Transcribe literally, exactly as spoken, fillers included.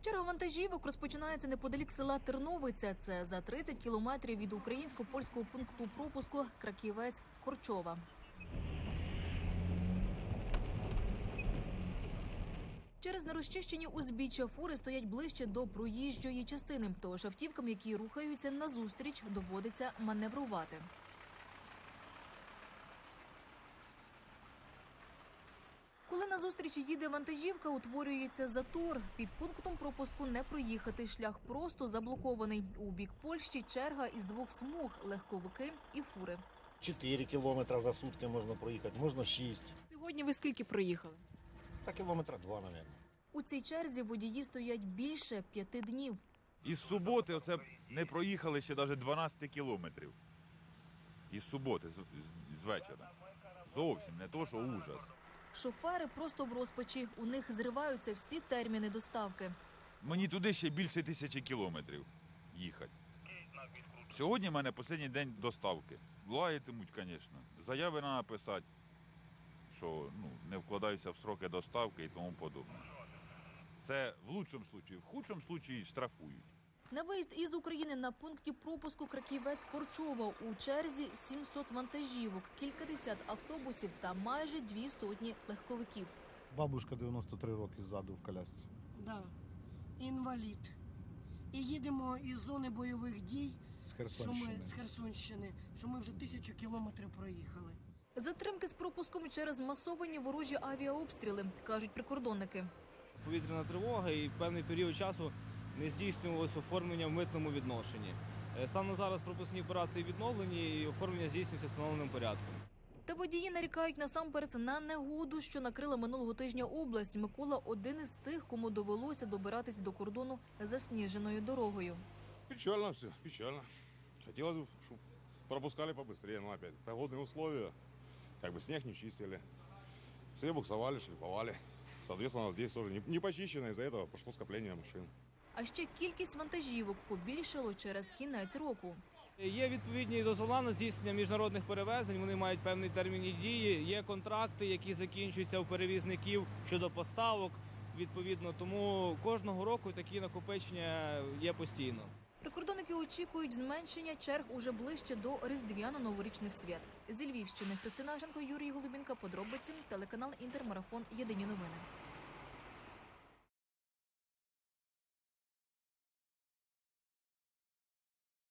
Черга вантажівок розпочинається неподалік села Терновиця. Це за тридцять кілометрів від українсько-польського пункту пропуску Краківець-Корчова. Через нерозчищені узбіччя фури стоять ближче до проїжджої частини, тож автівкам, які рухаються назустріч, доводиться маневрувати. Коли назустріч їде вантажівка, утворюється затор. Під пунктом пропуску не проїхати, шлях просто заблокований. У бік Польщі черга із двох смуг – легковики і фури. Чотири кілометри за сутки можна проїхати, можна шість. Сьогодні ви скільки проїхали? Та кілометра два, мабуть. У цій черзі водії стоять більше п'яти днів. Із суботи оце не проїхали ще навіть дванадцять кілометрів. Із суботи, з, з, з вечора. Зовсім не то, що ужас. Шофери просто в розпачі. У них зриваються всі терміни доставки. Мені туди ще більше тисячі кілометрів їхати. Сьогодні в мене останній день доставки. Лаятимуть, звісно. Заяви треба писати, що ну, не вкладаюся в сроки доставки і тому подобне. Це в лучшому випадку. В худшому випадку штрафують. На виїзд із України на пункті пропуску Краківець-Корчова у черзі сімсот вантажівок, кількадесят автобусів та майже дві сотні легковиків. Бабушка дев'яносто три роки ззаду в колясці. Да, інвалід. І їдемо із зони бойових дій, З що Херсонщини. ми, з Херсонщини, що ми вже тисячу кілометрів проїхали. Затримки з пропуском через масовані ворожі авіаобстріли, кажуть прикордонники. Повітряна тривога і певний період часу не здійснювалося оформлення в митному відношенні. Станом на зараз пропускні операції відновлені і оформлення здійснюється встановленим порядком. Та водії нарікають насамперед на негоду, що накрила минулого тижня область. Микола – один із тих, кому довелося добиратись до кордону засніженою дорогою. Печально все, печально. Хотелось бы, чтобы пропускали побыстрее, но опять погодные условия, как бы снег не чистили. Все буксовали, шлиповали. Соответственно, здесь тоже не, не почищено, из-за этого пошло скопление машин. А ще кількість вантажівок побільшало через кінець року. Є відповідні дозволи на здійснення міжнародних перевезень, вони мають певні терміни дії, є контракти, які закінчуються у перевізників щодо поставок, відповідно, тому кожного року такі накопичення є постійно. Прикордонники очікують зменшення черг уже ближче до різдвяно-новорічних свят. Зі Львівщини Христина Аженко, Юрій Голубінка, подробиці, телеканал Інтермарафон, єдині новини.